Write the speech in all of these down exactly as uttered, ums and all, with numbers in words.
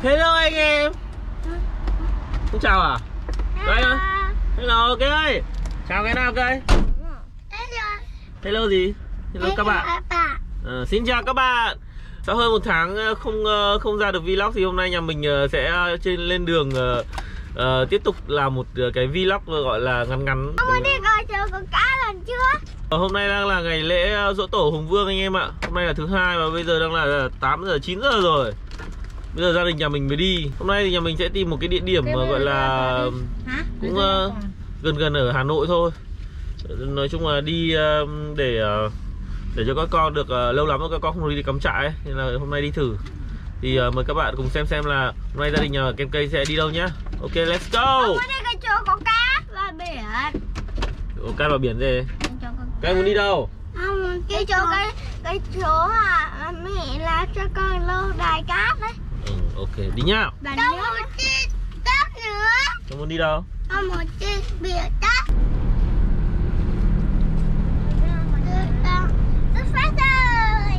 Hello anh em. Không chào à? Đây ơi. Hello cái ơi. Chào cái nào cây? Hello. Hello gì? Hello các bạn. À, xin chào các bạn. Sau hơn một tháng không không ra được vlog thì hôm nay nhà mình sẽ trên lên đường uh, uh, tiếp tục làm một cái vlog gọi là ngắn ngắn. Ông muốn đi coi chờ con cá lần chưa? Hôm nay đang là ngày lễ Giỗ Tổ Hùng Vương anh em ạ. Hôm nay là thứ hai và bây giờ đang là tám giờ chín giờ rồi. Bây giờ gia đình nhà mình mới đi. Hôm nay thì nhà mình sẽ tìm một cái địa điểm mà gọi là cũng uh, gần gần ở Hà Nội thôi. Nói chung là đi uh, để uh, để cho các con được uh, lâu lắm rồi các con không đi cắm trại ấy. Nên là hôm nay đi thử. Thì uh, mời các bạn cùng xem xem là hôm nay gia đình nhà Kem Cây sẽ đi đâu nhá. Ok, let's go. Ông muốn đi cái chỗ có cá và biển. Có cá và biển gì? Các em muốn đi đâu? Không, cái chỗ cái cái chỗ mà mẹ làm cho con lâu đài cát đấy. Ừ, ok, đi nhá. Con muốn đi cát nữa. Con muốn đi đâu? Con muốn đi biển cát. Xuất phát rồi.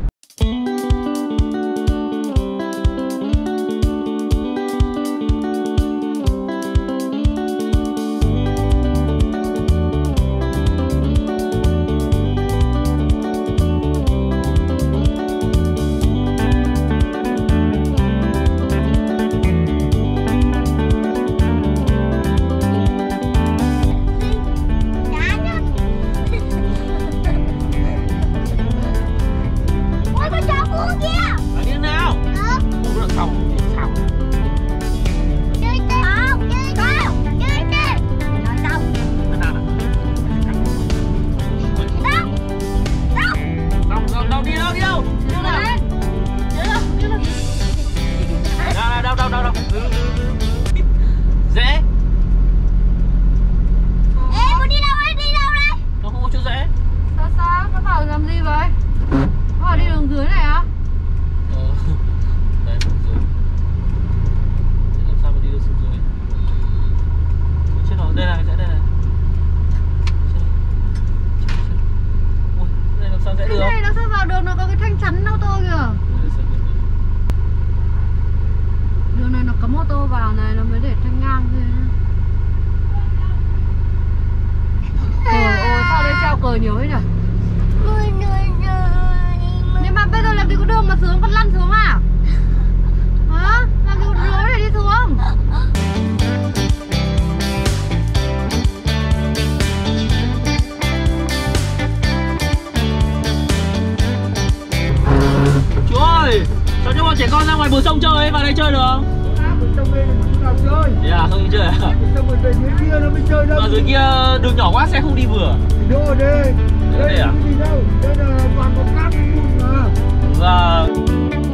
Sao cho bọn trẻ con ra ngoài bờ sông chơi ấy, vào đây chơi được không? Bờ sông đây là không chơi. Thế à, không đi chơi à? Bờ sông mình về dưới kia nó mới chơi đâu. Ở dưới kia đường nhỏ quá sẽ không đi vừa. Đâu ở đây? Đây, đây à? Không đi đâu. Đây là toàn có cát với bùn mà. Vâng.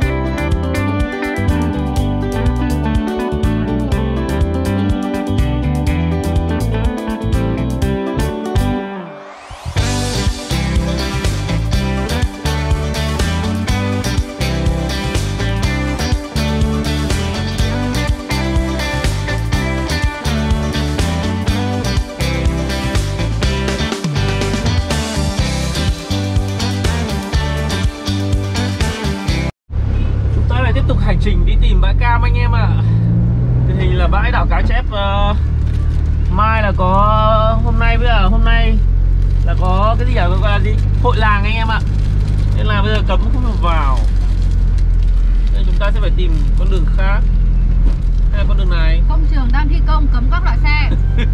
Hành trình đi tìm bãi cam anh em ạ. À. Tình hình là bãi đảo cá chép uh, mai là có hôm nay với là hôm nay là có cái gì à, gọi là gì hội làng anh em ạ. À. Nên là bây giờ cấm không được vào. Nên chúng ta sẽ phải tìm con đường khác. Hay là con đường này? Công trường đang thi công cấm các loại xe.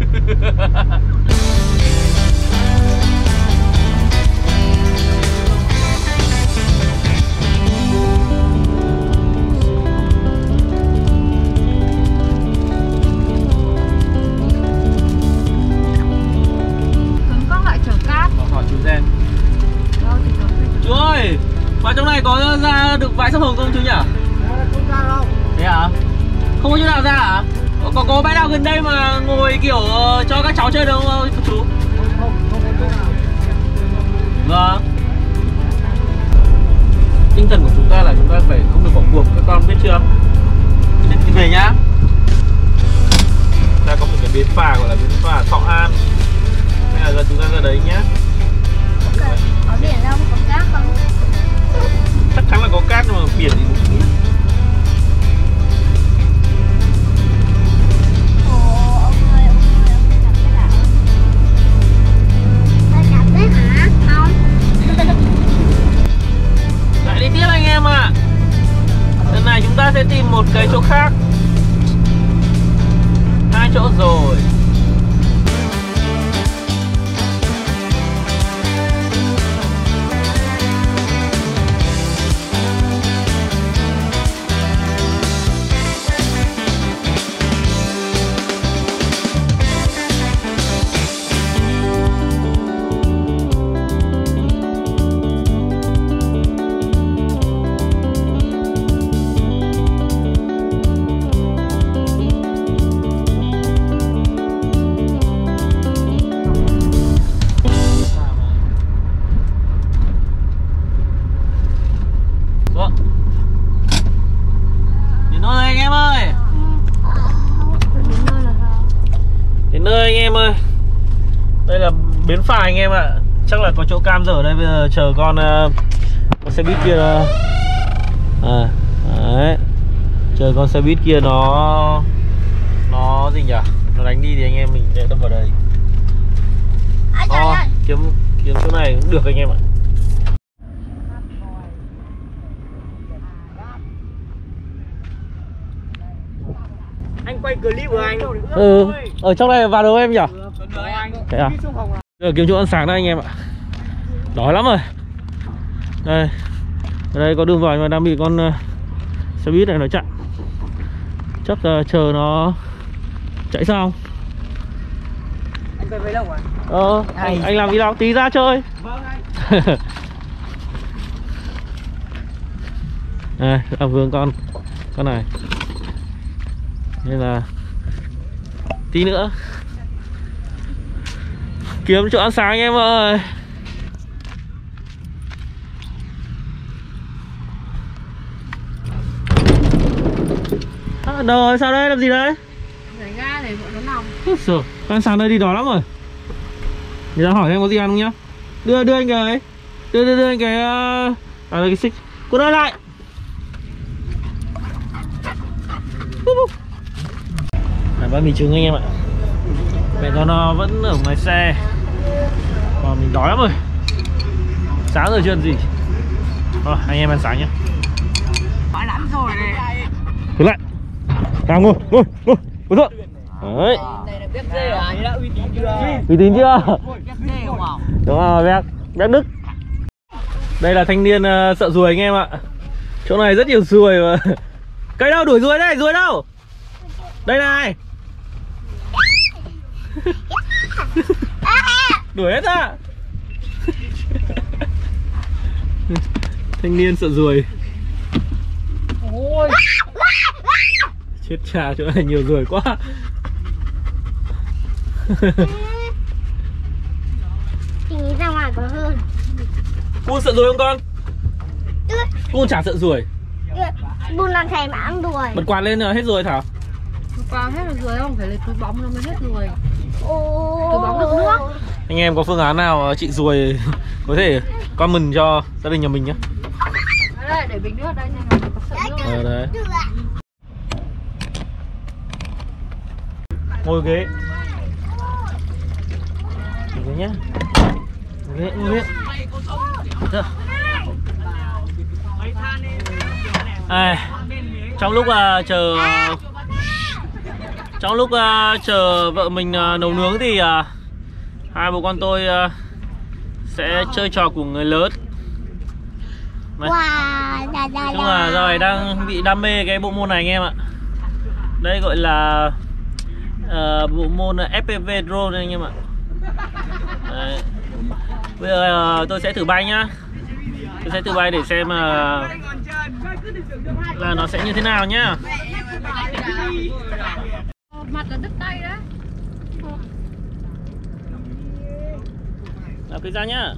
Chú ơi, vào trong này có ra được bãi sông Hồng không chú nhỉ? Không ra đâu. Thế à? Không có chỗ nào ra hả? Có, có, có bãi nào gần đây mà ngồi kiểu uh, cho các cháu chơi được không chú? Không, không, không có chỗ nào. Vâng. Tinh thần của chúng ta là chúng ta phải không được bỏ cuộc, các con biết chưa? Đi về nhá. Ta có một cái bến phà gọi là bến phà Thọ An. Nên là chúng ta ra đấy nhá. Ở biển đâu có cát không? Chắc chắn là có cát nhưng mà biển thì cũng biết. tìm một cái chỗ khác. Hai chỗ rồi. Bến phà anh em ạ. Chắc là có chỗ cam dở đây. Bây giờ chờ con, uh, con xe buýt kia uh, à, đấy. Chờ con xe buýt kia nó Nó gì nhỉ? Nó đánh đi thì anh em mình sẽ đâm vào đây. Oh, kiếm, kiếm chỗ này cũng được anh em ạ. Anh quay clip của anh. Ừ, ở trong này vào đâu em nhỉ? Thế à? Giờ kiếm chỗ ăn sáng đây anh em ạ. Đói lắm rồi. Đây. Ở đây có đường vào mà đang bị con uh, xe buýt này nó chặn. Chắc uh, chờ nó chạy xong. Anh về vlog à? Ờ, anh, anh làm vlog tí ra chơi. Vâng anh. Đây, làm vườn con con này. Nên là tí nữa kiếm chỗ ăn sáng anh em ơi. À, đâu rồi, sao đây, làm gì đấy? Rải ga để bọn nó nòng. Rồi, ăn sáng đây đi đói lắm rồi. Để ra hỏi em có gì ăn không nhá. Đưa đưa anh cái Đưa đưa đưa anh cái uh... à đây cái xích. Cô ơi lại. À, bánh mì trứng anh em ạ. Mẹ con nó vẫn ở ngoài xe. Còn mình đói lắm rồi. Sáng rồi chưa ăn gì. Rồi, anh em ăn sáng nhé. Đói lắm rồi này. Cứ lại. Nào ngồi, ngồi, ngồi. Ngồi thượng. Đấy. Đây là bếp dê à? Đã uy tín chưa? Uy tín chưa? Bếp dê không ạ? Đúng rồi, bếp, bếp Đức. Đây là thanh niên uh, sợ ruồi anh em ạ. Chỗ này rất nhiều ruồi mà. Cây đâu, đuổi ruồi đây, ruồi đâu? Đây này. Đuổi hết ra. Thanh niên sợ ruồi. Ôi. Chết cha, chỗ này nhiều ruồi quá. Thì nghĩ ra ngoài có hơn. Cu sợ ruồi không con? Cu chả sợ ruồi. Bùn làm thèm ăn ruồi. Bật quạt lên là hết ruồi Thảo. Vào hết là ruồi không? Phải lấy túi bóng nó mới hết ruồi. Ô. Túi bóng đựng nước. Anh em có phương án nào trị ruồi có thể comment cho gia đình nhà mình nhé. Đây, để bình nước đây nha. Có sợ nước. Ờ đấy. Ngồi ghế. Ngồi ghế nhá. Ngồi ghế, ngồi ghế. Được. À, trong lúc uh, chờ trong lúc uh, chờ vợ mình uh, nấu nướng thì uh, hai bố con tôi uh, sẽ chơi trò của người lớn. Này. Wow, da, da, Nhưng mà giờ này đang bị đam mê cái bộ môn này anh em ạ. Đây gọi là uh, bộ môn ép pê vê drone anh em ạ. Đấy. Bây giờ uh, tôi sẽ thử bay nhá. Tôi sẽ thử bay để xem uh, là nó sẽ như thế nào nhá. Mặt là đứt tay đấy. Nào cái ra nhá.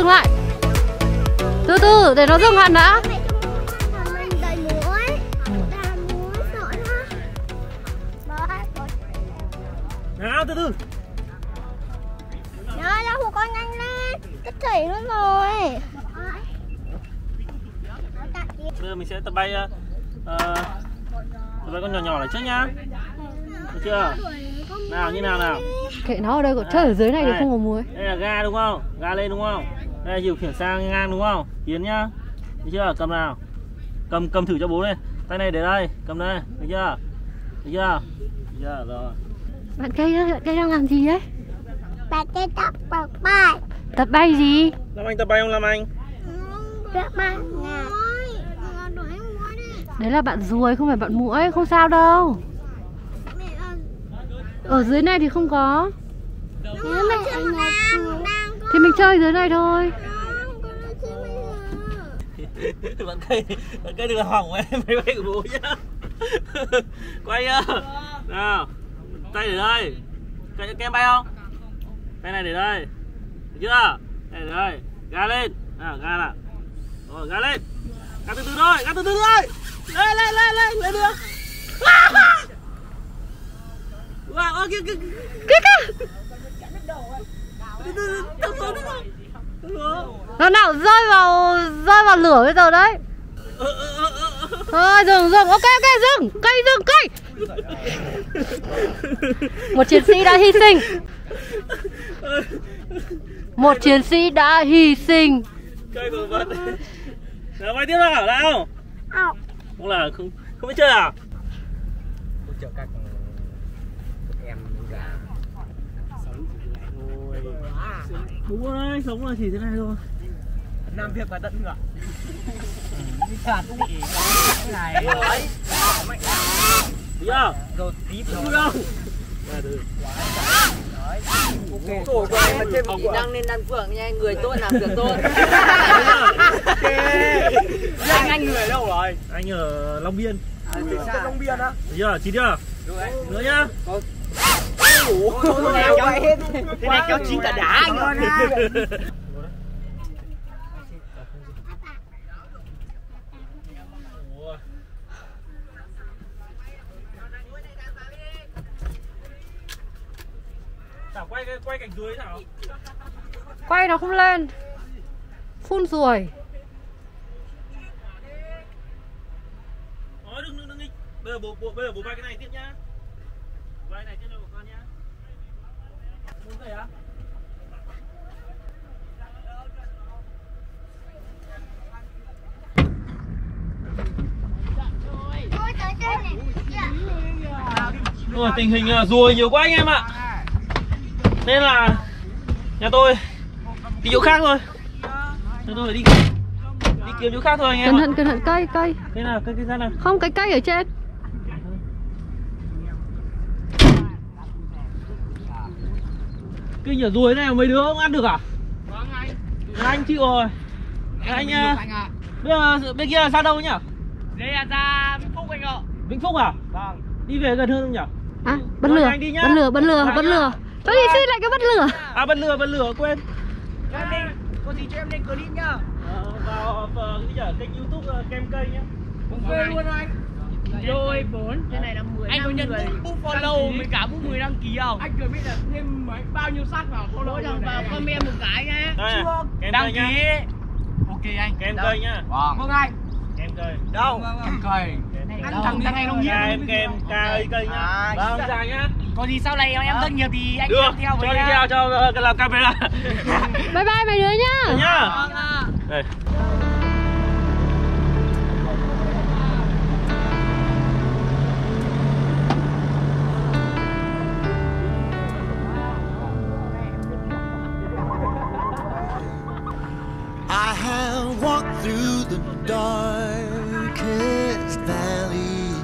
dừng lại. Từ từ, để nó dừng hẳn đã. Mình đợi muối. Là muối sợ nó. Nào từ từ. Nó ra phụ con nhanh lên. Tất chảy luôn rồi. Bây giờ mình sẽ tập bay uh, tập bay con nhỏ nhỏ này trước nhá. Được chưa? Nào như nào nào. Kệ nó ở đây, còn chơi ở dưới này thì không có muối. Đây là ga đúng không? Ga lên đúng không? Đây là điều khiển sang ngang đúng không? Tiến nhá. Được chưa? Cầm nào. Cầm cầm thử cho bố này. Tay này để đây, cầm đây. Được chưa? Được chưa? Được chưa? Rồi. Bạn cây, bạn cây đang làm gì đấy? Bạn cây tập tập bay. Tập bay gì? Làm anh tập bay không làm anh? Tập bay. Đấy là bạn ruồi không phải bạn muỗi, không sao đâu. Ở dưới này thì không có. Thì mình chơi dưới này thôi. Bạn cây, bạn cây đừng làm hỏng em máy bay của bố nhá. Quay nhá. Nào. Tay để đây. Cây kem bay không? Tay này để đây. Được chưa? Tay để đây. Ga lên. Nào, ga nào. Rồi, ga lên. Ga từ từ thôi, ga từ từ thôi. Lên lên lên lên lên được. Wow, ơ kìa kìa kìa kìa. Từ từ từ từ từ. Nó nào rơi vào rơi vào lửa bây giờ đấy. Thôi dừng dừng, ok ok dừng, cây dừng cây. Một chiến sĩ đã hy sinh. Một chiến sĩ đã hy sinh. Cây của bạn. Nào bay tiếp nào, nào. Không là không không biết chơi à? Hỗ trợ các em gà sống đúng rồi, sống là chỉ thế này thôi. làm việc và tận hưởng. Đi chặt đi cái này chưa? rồi tí không đâu. rồi của em thêm kỹ năng nên đan phượng nha, người tốt làm việc tốt. Anh anh người ở đâu rồi? Anh ở Long Biên. À, Long Biên á? Được chưa? Chín chưa? Nữa nhá. Thế này kéo chín cả đá anh ơi. Thảo quay quay cảnh dưới Thảo. Quay nó không lên. Phun ruồi. Ờ đừng đừng đừng đi. Bây giờ bố bố bây giờ bố bay cái này tiếp nhá. Bay này tiếp cho con nhá. Muốn gì á? Rồi tình hình là ruồi nhiều quá anh em ạ. Nên là nhà tôi đi chỗ khác thôi. Nhà tôi phải đi đi kiếm chỗ khác thôi anh em. Cẩn thận cẩn thận cây cây. Đây nào cây cây ra nào. Không, cái cây ở trên. Kinh ở ruồi này mấy đứa không ăn được à? Vâng anh. Anh chịu rồi. Anh nha. Bây giờ bên kia là ra đâu nhỉ? Đây là ra Vĩnh Phúc anh ạ. Vĩnh Phúc à? Vâng. Đi về gần hơn không nhỉ? À, bật lửa, bật lửa, bật lửa, bật lửa. Cho đi xin lại cái bật lửa. À bật lửa, bật lửa quên. Cho em lên, có gì cho em lên clip nhá. Ờ, vào cái gì nhỉ? Kênh YouTube uh, Kem Cây nhá. Cũng quên luôn anh. Rồi bốn, cái này là mười. Anh có nhận book follow với cả book mười đăng ký không? Anh cần biết là thêm mấy bao nhiêu sát vào follow cho vào comment một cái nhá. Chưa. Đăng ký. Ok anh. Kem Cây nhá. Vâng. Vâng anh. Kem Cây. Đâu? Kem Cây. Anh thằng thằng này nó nghiện. Kem Kem Cây Cây nhá. Vâng, chào nhá. Có gì sau này em rất nhiều thì anh được, theo với cho đi theo cho uh, làm camera. Bye bye mấy đứa nhá. Nhá. Đây. I have walked through the darkest valley.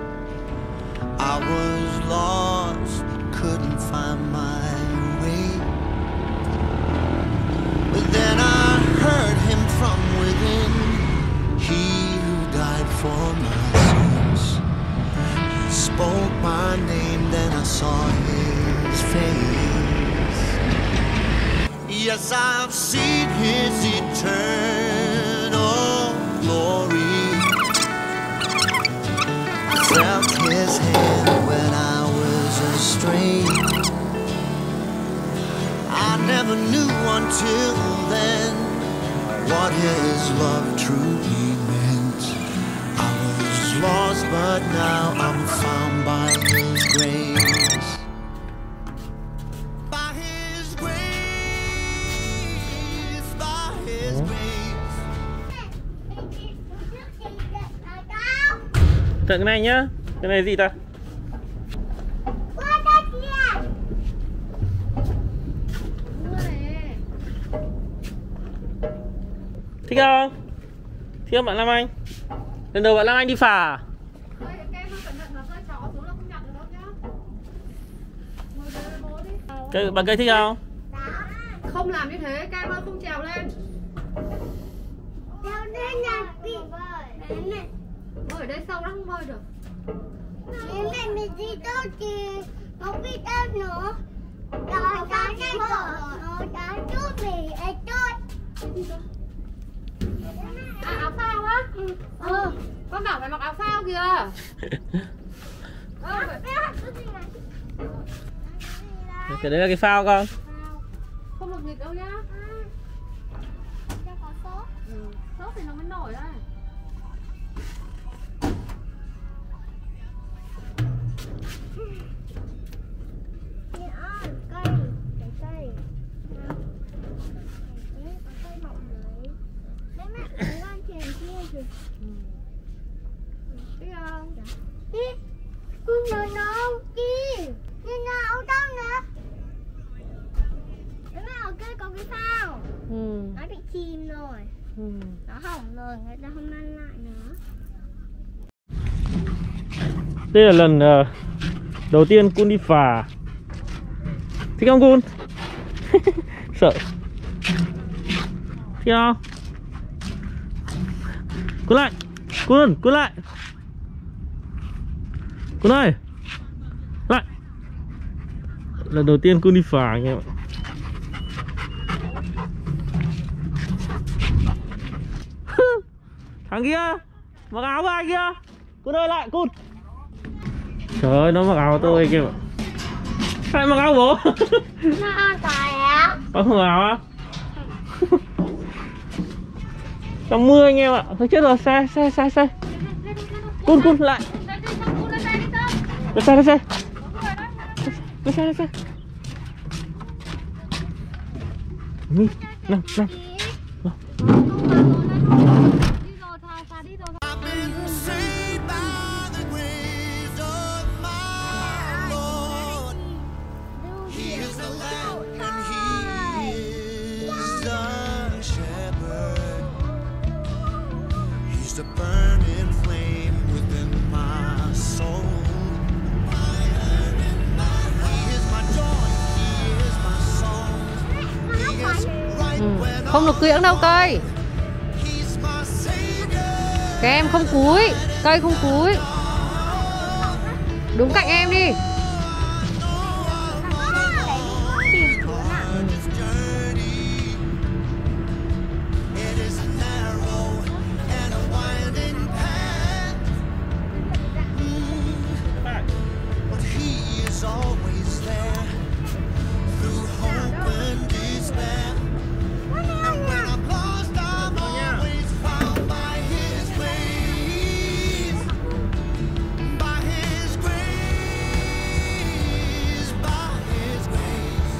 I was lost, couldn't find my way. But then I heard him from within, he who died for my sins. Spoke my name, then I saw his face. Yes, I've seen his eternal glory. Felt his hand when I was astray. I never knew until then what his love truly meant. I was lost, but now I'm found by his grace. By his grace, by his grace. Tận cái này nhá. Cái này gì ta? Thích không? Thích không bạn Lam Anh? Lần đầu bạn Lam Anh đi phà à? Cây, bạn cây thích không? Không làm như thế, các em ơi, không trèo lên. Trèo lên nhà chị. Bơi ở đây sâu lắm, không bơi được. Mẹ mình đi đâu thì không biết đâu nữa. Rồi cái này vợ nó đã giúp mình ấy thôi. À, áo phao á? Ừ. Ừ. Con bảo phải mặc áo phao kìa. Ừ. Cái đấy là cái phao con. Không được nghịch đâu nhá. Cho có sốt. Ừ. Sốt thì nó mới nổi đây. Chị ơi, cây, cái cây. Đấy, có cây mọng đấy. Đấy mẹ, cái con chèn kia kìa. Biết không? Đi, con nhớ nó đi. Đi nào đâu nè. Đấy mẹ, ở cây có cái phao. Ừ. Nó bị chìm rồi. Ừ. Nó hỏng rồi, người ta không ăn lại nữa. Đây là lần uh, đầu tiên Kun đi phà. Thích không Kun? Sợ. Thích không? Kun lại. Kun, Kun lại. Kun ơi. Lại. Lần đầu tiên Kun đi phà anh em ạ. Thằng kia mặc áo của anh kia. Kun ơi lại Kun. Trời ơi nó mặc áo tôi kìa. Sao mặc áo bố? Nó an toàn. Có không mặc áo á? Trong mưa anh em ạ. Thôi chết rồi, xe xe xe xe. Kun Kun lại. Lên xe lên xe. Lên xe lên xe. Nằm nằm. I've been saved by the grace of my Lord. He is the Lamb and He is the Shepherd. He's the burning flame within my soul. He is my joy. He is my song. He is right when Không được kiễng đâu cây. He's my Savior. Các em không cúi. Cây không cúi. Đúng cạnh em đi. It is narrow and a winding path, but He is always there through hope and despair. And when I'm lost, I'm always found by His grace, by His grace, by His grace.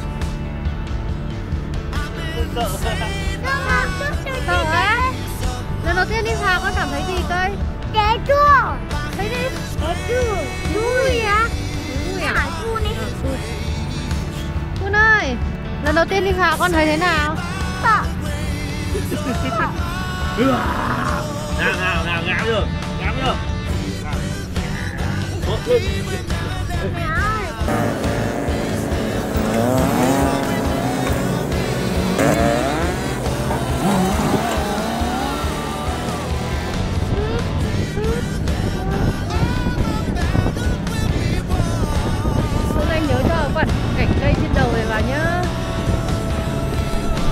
I've been saved. Sợ á. Lần đầu tiên đi phà con cảm thấy gì cây? Trẻ chua. Thấy đi. Trẻ chua. Vui à? Vui à? Hỏi chua đi. Kun ơi, lần đầu tiên đi phà con thấy thế nào? Sợ. Nào nào nào ngáo chưa? Ngáo chưa? Mẹ ơi. Hôm nay nhớ cho quẩn cảnh cây trên đầu này vào nhá.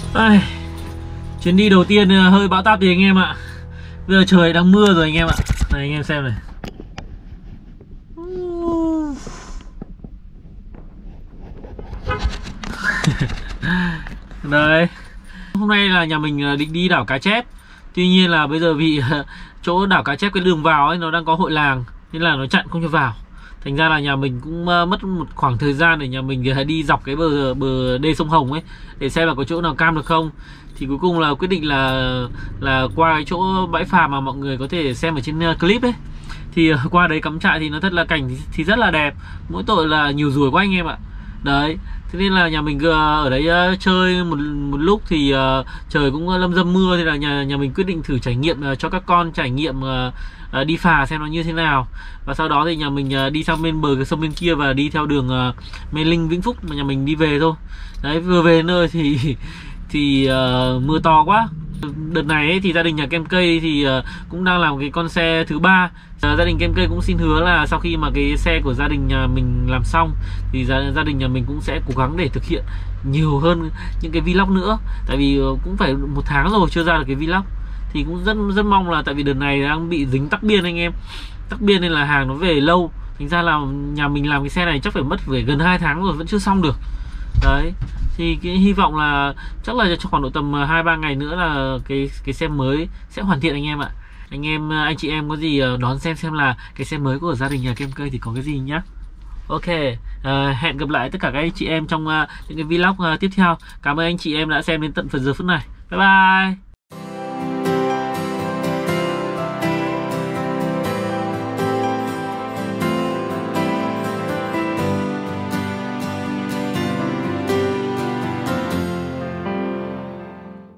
Ai, chuyến đi đầu tiên hơi bão táp thì anh em ạ. Bây giờ trời đang mưa rồi anh em ạ. Này anh em xem này. Đấy. Hôm nay là nhà mình định đi đảo Cá Chép. Tuy nhiên là bây giờ vì chỗ đảo Cá Chép cái đường vào ấy nó đang có hội làng nên là nó chặn không cho vào. Thành ra là nhà mình cũng mất một khoảng thời gian để nhà mình đi dọc cái bờ bờ đê sông Hồng ấy để xem là có chỗ nào cam được không. Thì cuối cùng là quyết định là là qua cái chỗ bãi phà mà mọi người có thể xem ở trên clip ấy. Thì qua đấy cắm trại thì nó thật là cảnh thì, thì rất là đẹp. Mỗi tội là nhiều ruồi quá anh em ạ. Đấy, thế nên là nhà mình ở đấy uh, chơi một một lúc thì uh, trời cũng lâm dâm mưa, thì là nhà nhà mình quyết định thử trải nghiệm uh, cho các con trải nghiệm uh, uh, đi phà xem nó như thế nào. Và sau đó thì nhà mình uh, đi sang bên bờ cái sông bên kia và đi theo đường uh, Mê Linh Vĩnh Phúc mà nhà mình đi về thôi. Đấy, vừa về nơi thì thì uh, mưa to quá. Đợt này ấy, thì gia đình nhà Kem Cây thì uh, cũng đang làm cái con xe thứ ba. Uh, gia đình Kem Cây cũng xin hứa là sau khi mà cái xe của gia đình nhà mình làm xong thì gia, gia đình nhà mình cũng sẽ cố gắng để thực hiện nhiều hơn những cái vlog nữa. Tại vì uh, cũng phải một tháng rồi chưa ra được cái vlog. Thì cũng rất rất mong là tại vì đợt này đang bị dính tắc biên anh em. Tắc biên nên là hàng nó về lâu. Thành ra là nhà mình làm cái xe này chắc phải mất về gần hai tháng rồi vẫn chưa xong được. Đấy. Thì cái hy vọng là chắc là trong khoảng độ tầm hai ba ngày nữa là cái cái xe mới sẽ hoàn thiện anh em ạ. Anh em anh chị em có gì đón xem xem là cái xe mới của gia đình nhà Kem Cây thì có cái gì nhá. Ok, uh, hẹn gặp lại tất cả các anh chị em trong uh, những cái vlog uh, tiếp theo. Cảm ơn anh chị em đã xem đến tận phần giờ phút này. Bye bye.